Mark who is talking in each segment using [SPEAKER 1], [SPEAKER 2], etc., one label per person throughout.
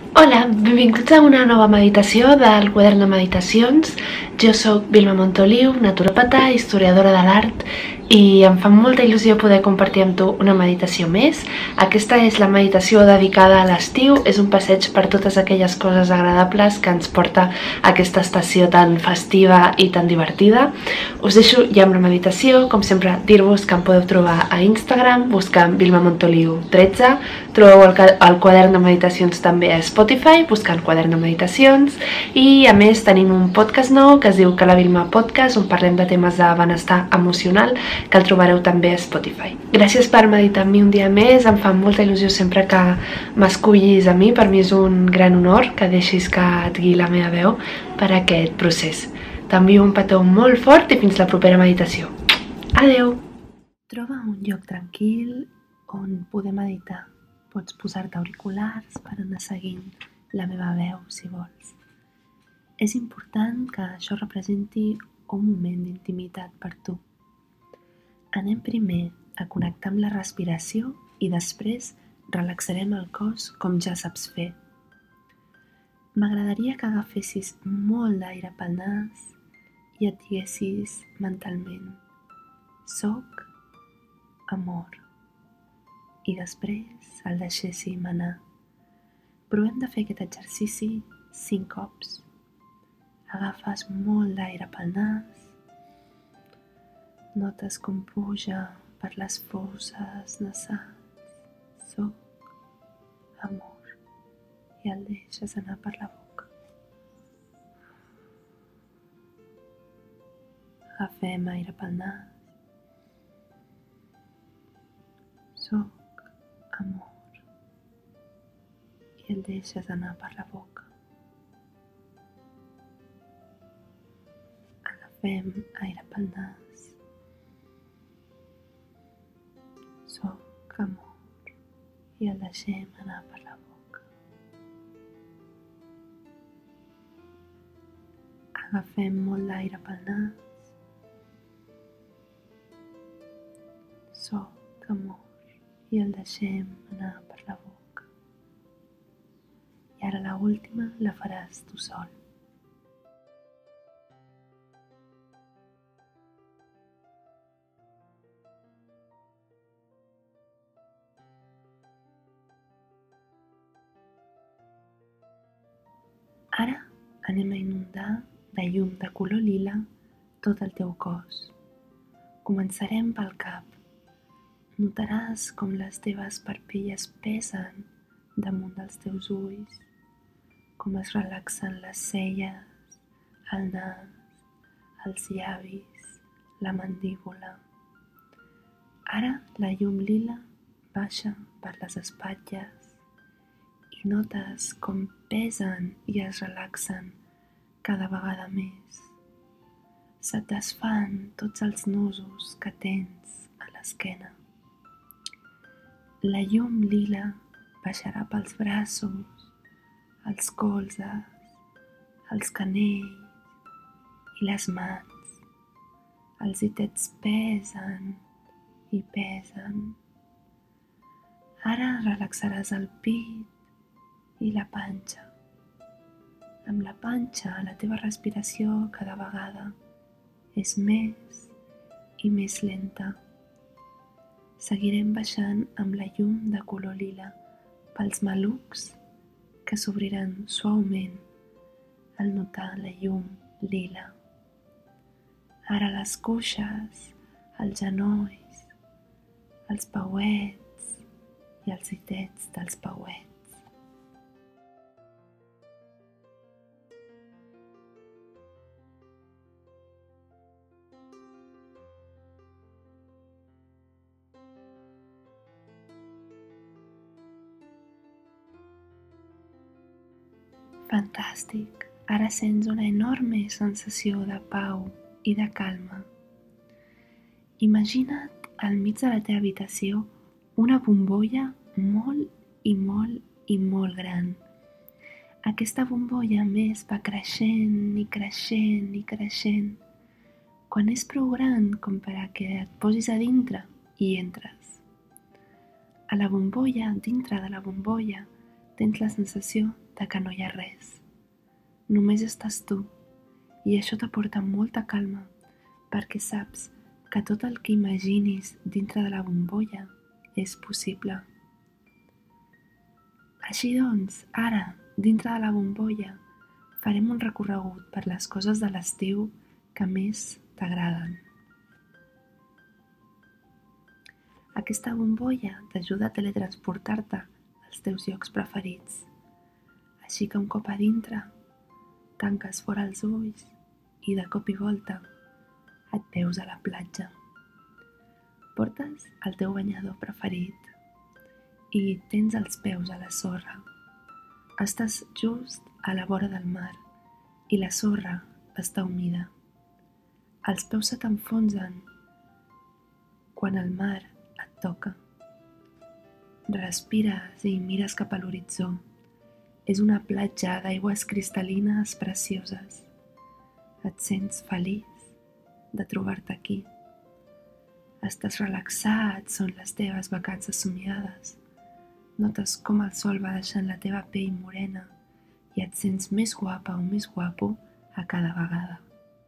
[SPEAKER 1] Hola, benvinguts a una nova meditació del quadern de meditacions. Jo sóc Vilma Montoliu, naturòpata, historiadora de l'art, i em fa molta il·lusió poder compartir amb tu una meditació més. Aquesta és la meditació dedicada a l'estiu, és un passeig per totes aquelles coses agradables que ens porta aquesta estació tan festiva i tan divertida. Us deixo ja amb la meditació, com sempre dir-vos que em podeu trobar a Instagram buscant Vilma Montoliu 13, trobeu el quadern de meditacions també a Spotify buscant quadern de meditacions, i a més tenim un podcast nou que es diu Que la Vilma Podcast, on parlem de temes de benestar emocional, que el trobareu també a Spotify. Gràcies per meditar amb mi un dia més, em fa molta il·lusió sempre que m'escollis a mi, per mi és un gran honor que deixis que et guiï la meva veu per aquest procés. T'envio un petó molt fort i fins la propera meditació. Adeu! Troba un lloc tranquil on poder meditar. Pots posar-te auriculars per anar seguint la meva veu, si vols. És important que això representi un moment d'intimitat per tu. Anem primer a connectar amb la respiració i després relaxarem el cos com ja saps fer. M'agradaria que agafessis molt d'aire pel nas i et diguessis mentalment: soc amor. I després el deixéssim anar. Provem de fer aquest exercici 5 cops. Agafes molt d'aire pel nas, notes com puja per les fosses nasals. Soc amor. I el deixes anar per la boca. Agafem aire pel nas. Soc amor. I el deixes anar per la boca. Agafem aire pel nas. Soc amor. I el deixem anar per la boca. Agafem molt d'aire pel nas. Soc amor. I el deixem anar per la boca. I ara l'última la faràs tu sol. Ara anem a inundar de llum de color lila tot el teu cos. Començarem pel cap. Notaràs com les teves parpelles pesen damunt dels teus ulls, com es relaxen les celles, el nas, els llavis, la mandíbula. Ara la llum lila baixa per les espatlles i notes com pesen i es relaxen cada vegada més. Se't desfan tots els nusos que tens a l'esquena. La llum lila baixarà pels braços, els colzes, els canells i les mans. Els ditets pesen i pesen. Ara relaxaràs el pit i la panxa. Amb la panxa, la teva respiració cada vegada és més i més lenta. Seguirem baixant amb la llum de color lila pels malucs que s'obriran suaument al notar la llum lila. Ara les cuixes, els genolls, els pauets i els ditets dels pauets. Fantàstic! Ara sents una enorme sensació de pau i de calma. Imagina't al mig de la teva habitació una bombolla molt i molt i molt gran. Aquesta bombolla més va creixent i creixent i creixent. Quan és prou gran com per a que et posis a dintre, hi entres. A la bombolla, dintre de la bombolla, tens la sensació de que no hi ha res. Només estàs tu, i això t'aporta molta calma, perquè saps que tot el que imaginis dintre de la bombolla és possible. Així doncs, ara, dintre de la bombolla, farem un recorregut per les coses de l'estiu que més t'agraden. Aquesta bombolla t'ajuda a teletransportar-te als teus llocs preferits. Així que un cop a dintre, tanques fora els ulls i de cop i volta et veus a la platja. Portes el teu banyador preferit i tens els peus a la sorra. Estàs just a la vora del mar i la sorra està humida. Els peus se t'enfonsen quan el mar et toca. Respires i mires cap a l'horitzó. És una platja d'aigües cristal·lines precioses. Et sents feliç de trobar-te aquí. Estàs relaxat, són les teves vacances somiades. Notes com el sol va deixant la teva pell morena i et sents més guapa o més guapo a cada vegada.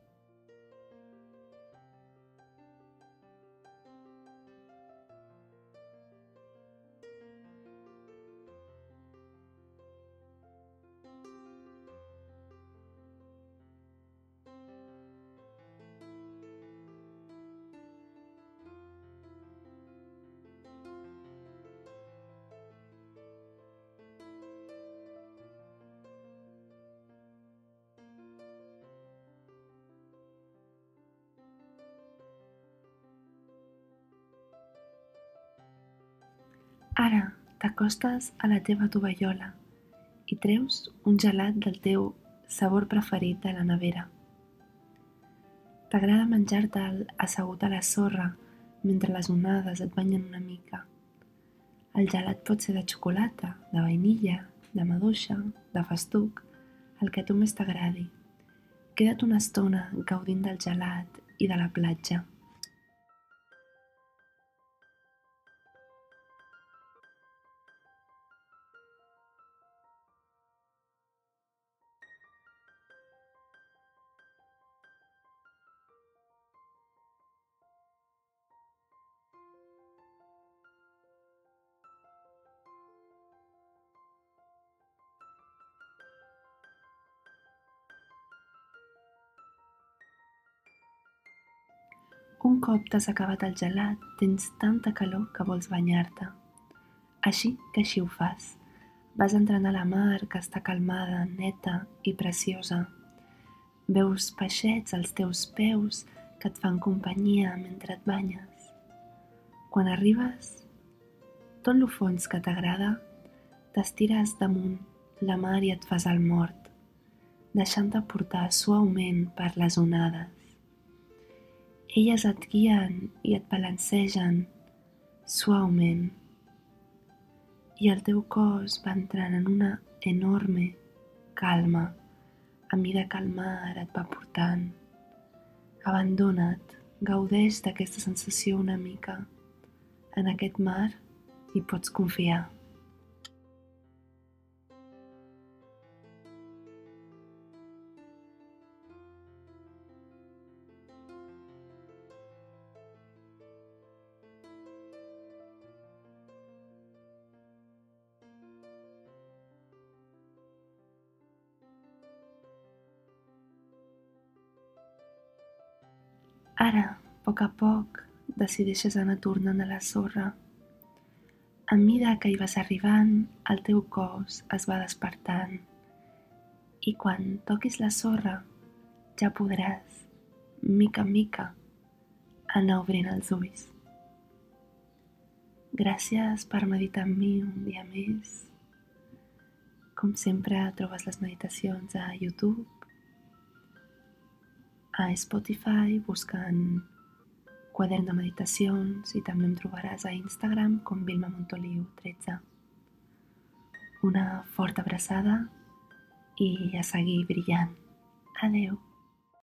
[SPEAKER 1] Ara t'acostes a la teva tovallola i treus un gelat del teu sabor preferit de la nevera. T'agrada menjar-te'l assegut a la sorra mentre les onades et banyen una mica. El gelat pot ser de xocolata, de vainilla, de maduixa, de festuc, el que a tu més t'agradi. Queda't una estona gaudint del gelat i de la platja. Un cop t'has acabat el gelat, tens tanta calor que vols banyar-te. Així que així ho fas. Vas entrant a la mar que està calmada, neta i preciosa. Veus peixets als teus peus que et fan companyia mentre et banyes. Quan arribes, tot lo fons que t'agrada, t'estires damunt la mar i et fas el mort, deixant-te portar suaument per les onades. Elles et guien i et balancegen suaument i el teu cos va entrant en una enorme calma a mida que el mar et va portant. Abandona't, gaudeix d'aquesta sensació una mica. En aquest mar hi pots confiar. Ara, a poc, decideixes anar tornant a la sorra. A mida que hi vas arribant, el teu cos es va despertant i quan toquis la sorra ja podràs, mica en mica, anar obrint els ulls. Gràcies per meditar amb mi un dia més. Com sempre, trobes les meditacions a YouTube, a Spotify buscant Quadern de Meditacions i també em trobaràs a Instagram com Vilma Montoliu 13. Una forta abraçada i a seguir brillant. Adeu.